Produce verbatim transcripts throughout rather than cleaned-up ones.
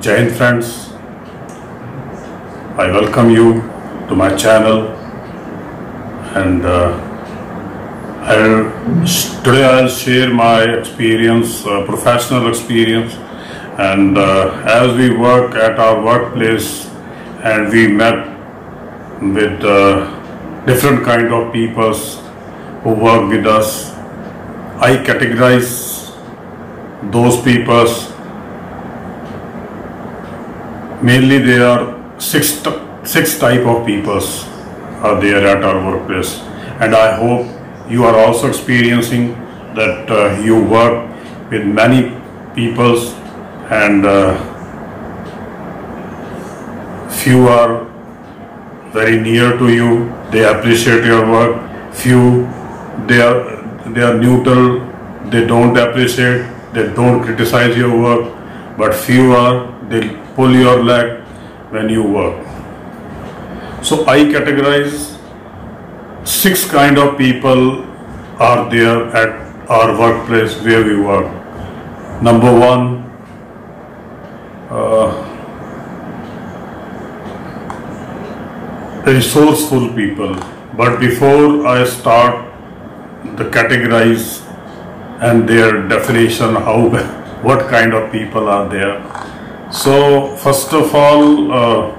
Jai Hind friends, I welcome you to my channel, and uh, I'll, today I'll share my experience, uh, professional experience, and uh, as we work at our workplace and we met with uh, different kind of peoples who work with us, I categorize those peoples. Mainly there are six, six type of peoples are there at our workplace, and I hope you are also experiencing that uh, you work with many peoples, and uh, few are very near to you, they appreciate your work. Few they are they are neutral, they don't appreciate, they don't criticize your work. But few are they pull your leg when you work. So I categorize six kind of people are there at our workplace where we work. Number one, uh, resourceful people. But before I start the categorize and their definition, how what kind of people are there. So first of all, uh,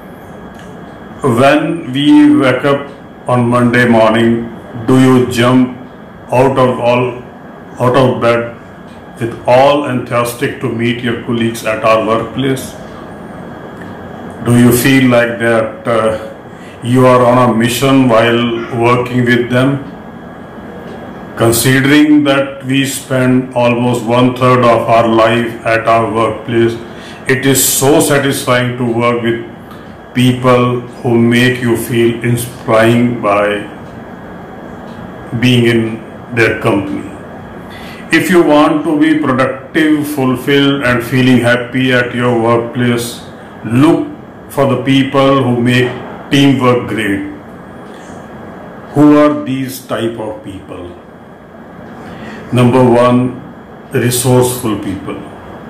when we wake up on Monday morning, do you jump out of all out of bed with all enthusiastic to meet your colleagues at our workplace? Do you feel like that uh, you are on a mission while working with them? Considering that we spend almost one third of our life at our workplace, it is so satisfying to work with people who make you feel inspiring by being in their company. If you want to be productive, fulfilled and feeling happy at your workplace, look for the people who make teamwork great. Who are these type of people? Number one, resourceful people.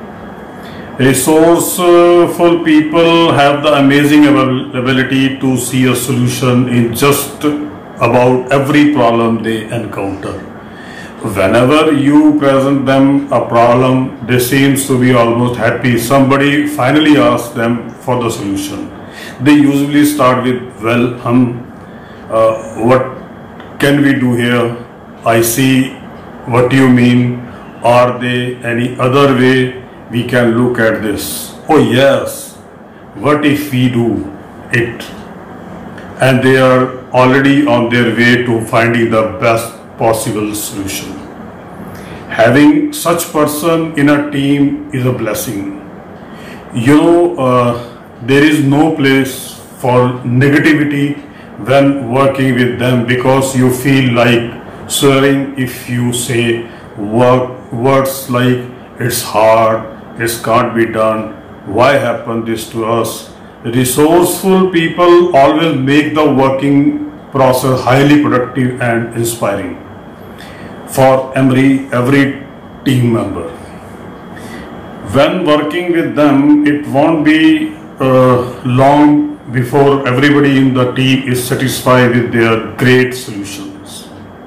Resourceful people have the amazing ability to see a solution in just about every problem they encounter. Whenever you present them a problem, they seem to be almost happy. Somebody finally asks them for the solution. They usually start with, well, hum, uh, what can we do here? I see what you mean. Are there any other way we can look at this? Oh yes, what if we do it? And they are already on their way to finding the best possible solution. Having such person in a team is a blessing. You know, uh, there is no place for negativity when working with them, because you feel like swearing if you say work, words like it's hard, it can't be done, why happened this to us. Resourceful people always make the working process highly productive and inspiring for every, every team member. When working with them, it won't be uh, long before everybody in the team is satisfied with their great solutions.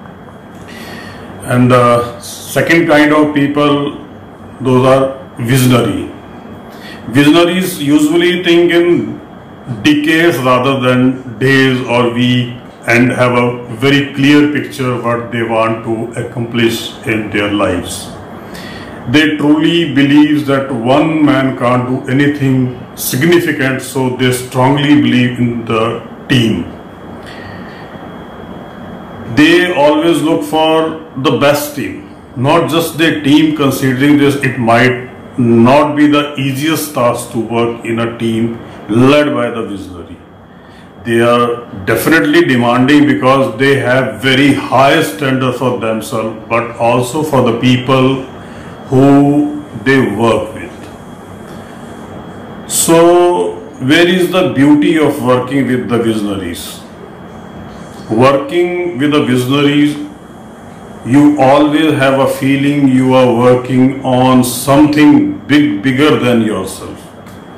And the second kind of people, those are visionary. Visionaries usually think in decades rather than days or weeks, and have a very clear picture what they want to accomplish in their lives. They truly believe that one man can't do anything significant, so they strongly believe in the team. They always look for the best team, not just their team. Considering this, it might not be the easiest task to work in a team led by the visionary. They are definitely demanding because they have very high standards for themselves, but also for the people who they work with. So where is the beauty of working with the visionaries? Working with the visionaries, you always have a feeling you are working on something big, bigger than yourself.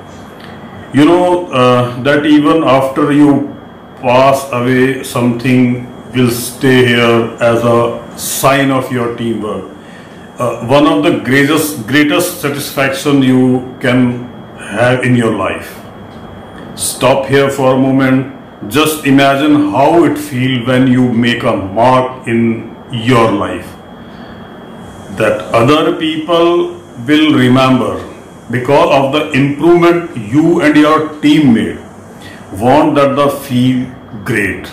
You know uh, that even after you pass away, something will stay here as a sign of your teamwork. Uh, one of the greatest greatest satisfaction you can have in your life. Stop here for a moment. Just imagine how it feels when you make a mark in your life that other people will remember because of the improvement you and your team made. Want that the feel great.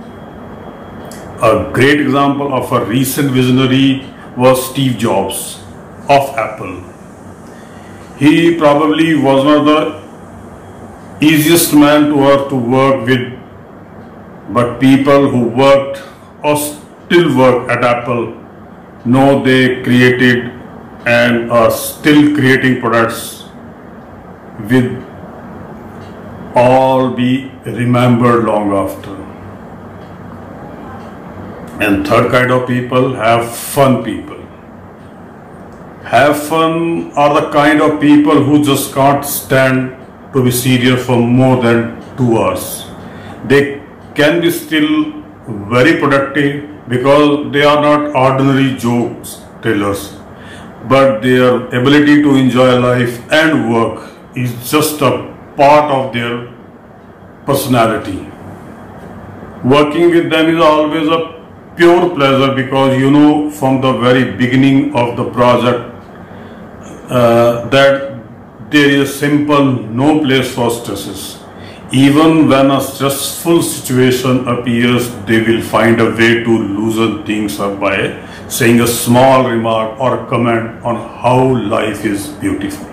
A great example of a recent visionary was Steve Jobs of Apple. He probably was not the easiest man to work, to work with, but people who worked or still work at Apple know they created and are still creating products with all be remembered long after. And third kind of people have fun people. Have fun are the kind of people who just can't stand to be serious for more than two hours. They can be still very productive because they are not ordinary jokes tellers, but their ability to enjoy life and work is just a part of their personality. Working with them is always a pure pleasure because you know from the very beginning of the project uh, that there is simple no place for stresses. Even when a stressful situation appears, they will find a way to loosen things up by saying a small remark or comment on how life is beautiful.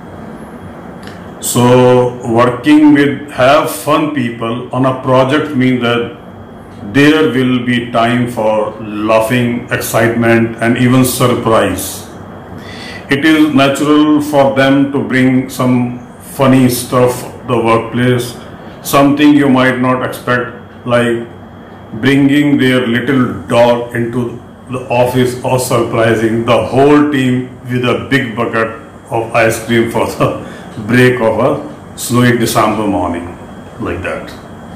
So working with have fun people on a project means that there will be time for laughing, excitement and even surprise. It is natural for them to bring some funny stuff to the workplace, something you might not expect, like bringing their little dog into the office or surprising the whole team with a big bucket of ice cream for the break of a snowy December morning, like that.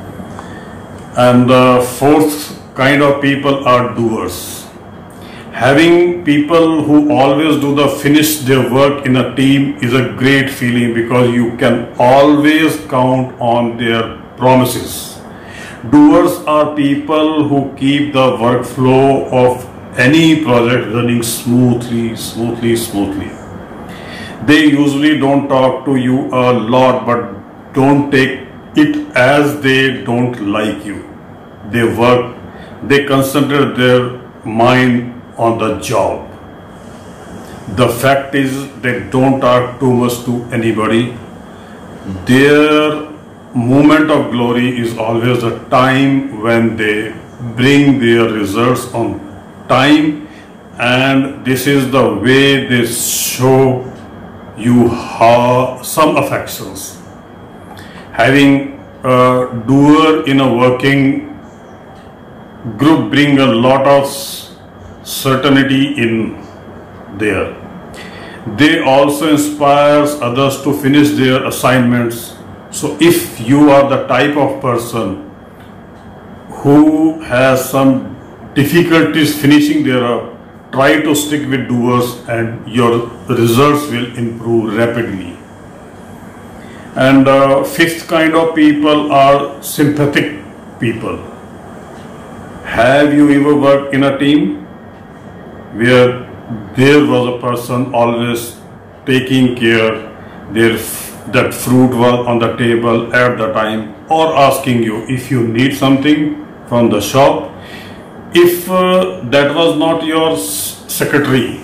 And the fourth kind of people are doers. Having people who always do the finish their work in a team is a great feeling because you can always count on their promises. Doers are people who keep the workflow of any project running smoothly, smoothly, smoothly. They usually don't talk to you a lot, but don't take it as they don't like you. They work, they concentrate their mind on the job. The fact is they don't talk too much to anybody. Their moment of glory is always a time when they bring their results on time, and this is the way they show you how some affections. Having a doer in a working group bring a lot of certainty in there. They also inspires others to finish their assignments. So if you are the type of person who has some difficulties finishing their work, try to stick with doers and your results will improve rapidly. And uh, fifth kind of people are sympathetic people. Have you ever worked in a team where there was a person always taking care their that fruit was on the table at the time, or asking you if you need something from the shop? If uh, that was not your secretary,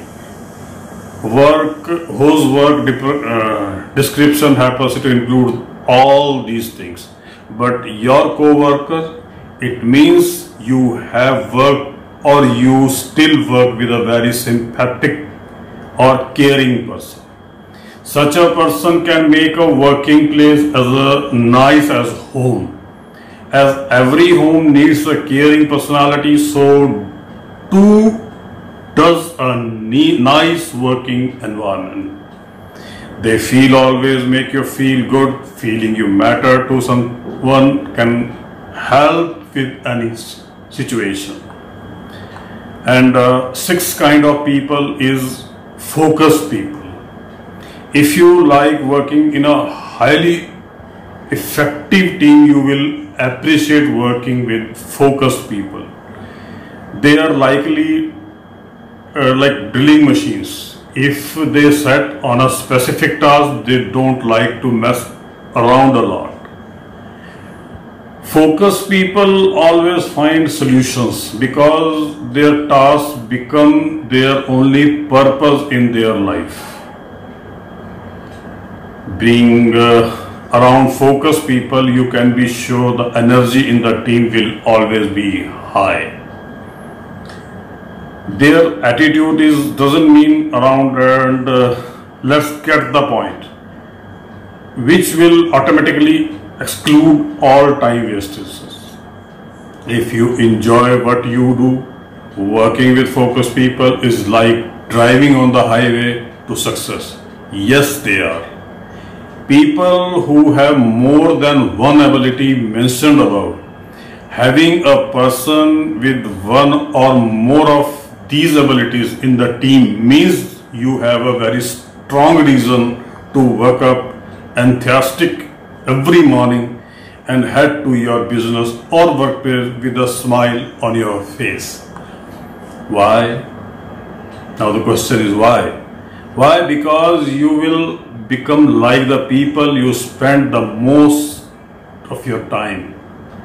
work whose work uh, description happens to include all these things, but your co-worker, it means you have worked or you still work with a very sympathetic or caring person. Such a person can make a working place as a nice as home. As every home needs a caring personality, so too does a nice working environment. They feel always make you feel good. Feeling you matter to someone can help with any situation. And uh, sixth kind of people is focused people. If you like working in a highly effective team, you will appreciate working with focused people. They are likely uh, like drilling machines. If they set on a specific task, they don't like to mess around a lot. Focused people always find solutions because their tasks become their only purpose in their life. Being uh, around focused people, you can be sure the energy in the team will always be high. Their attitude is doesn't mean around and uh, let's get the point, which will automatically exclude all time wasters. If you enjoy what you do, working with focused people is like driving on the highway to success. Yes, they are. People who have more than one ability mentioned above. Having a person with one or more of these abilities in the team means you have a very strong reason to wake up enthusiastic every morning and head to your business or workplace with a smile on your face. Why? Now the question is why? Why? Because you will become like the people you spend the most of your time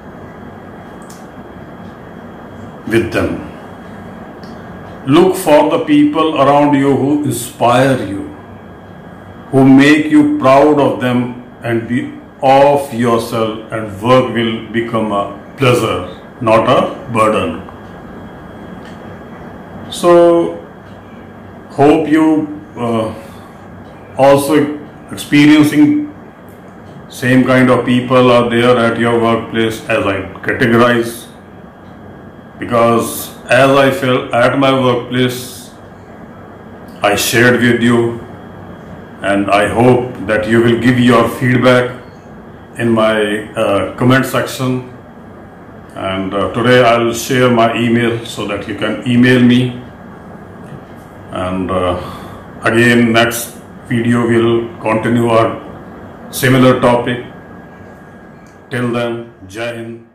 with them. Look for the people around you who inspire you, who make you proud of them and be of yourself, and work will become a pleasure, not a burden. So, hope you uh, also experiencing same kind of people are there at your workplace as I categorize, because as I felt at my workplace, I shared with you, and I hope that you will give your feedback in my uh, comment section. And uh, today I will share my email so that you can email me. And uh, again, next video will continue our similar topic. Till then, Jai Hind.